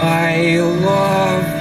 I love you.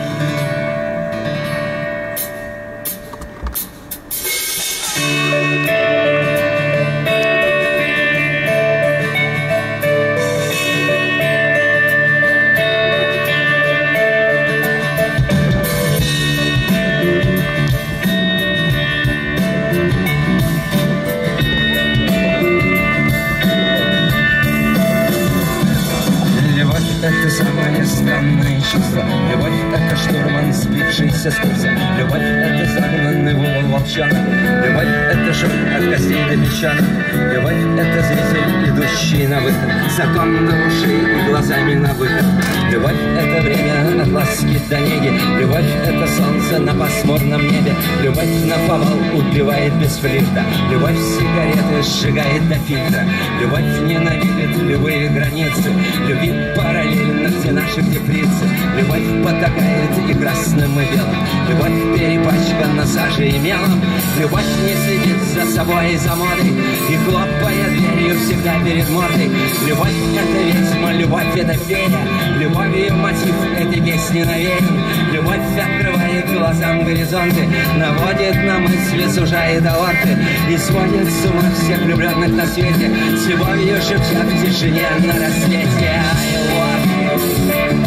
Это самое странное чувство. Любовь — это штурман, сбившийся с курса. Любовь — это загнанный в угол волчонок. Любовь — это шок от костей до песчанок. Любовь — это зритель, идущий на выход, закон до ушей и глазами на выход. Любовь — это время от ласки до неги. Любовь — это солнце на пасмурном небе. Любовь наповал убивает без флирта. Любовь сигареты сжигает до фильтра. Любовь ненавидит любые границы. Любви параллельно, где наши, где принцы. Любовь потакает и красным, и белым. Любовь перепачкана сажей и мелом. Любовь не следит за собой и за модой, и хлопая дверью всегда перед мордой. Любовь — это ведьма, любовь — это фея. Любовью мотив этой песни навеян. Любовь открывает глазам горизонты, наводит на мысли, сужает аорты и сводит с ума всех влюбленных на свете. С любовью шепча в тишине на рассвете. I love you.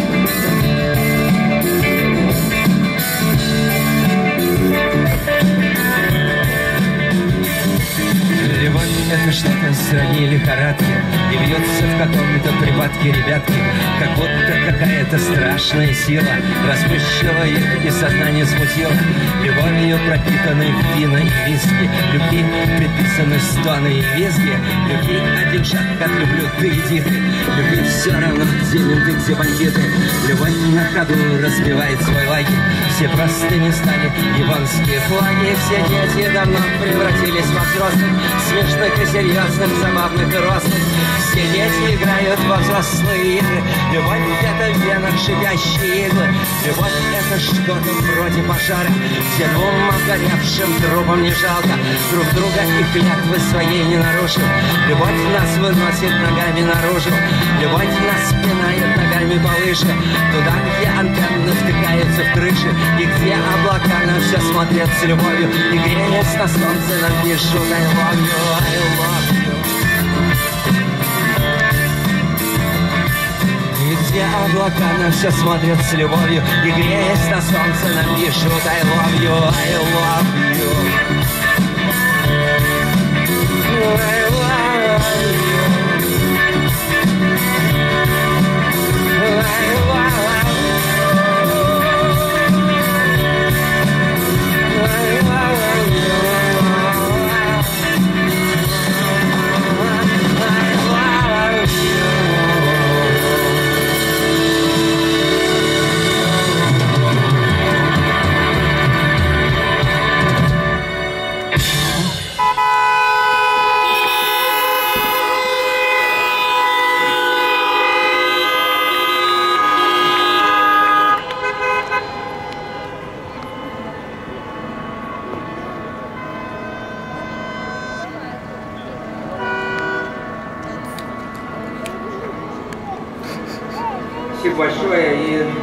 Любовь — это что-то сродни лихорадки, и бьется в каком-то припадке ребятки, как будто какая-то страшная сила расплющила их и сознание смутила. Любовью пропитаны вина и виски, любви предписаны стоны и визги. Любви один шаг от люблю, ты иди ты. Любви все равно, где менты, где бандиты. Любовь на ходу разбивает свой лагерь. Все просто не стали японские флаги. Все дети давно превратились во взрослых, смешных и серьезных, забавных и рослых. Все дети играют во взрослые игры. Любовь — это в венах шипящие иглы. Любовь — это что-то вроде пожара, где двум обгоревшим трупам не жалко друг друга и клятвы своей не нарушил. Любовь нас выносит ногами наружу. Любовь нас пинает ногами повыше, туда, где антенны втыкаются в крыши, и где облака на все смотрят с любовью, и греясь на солнце нам пишут I love you, I love you. И где облака на все смотрят с любовью, и греясь на солнце нам пишут I love you, I love you. I love you. Спасибо большое, и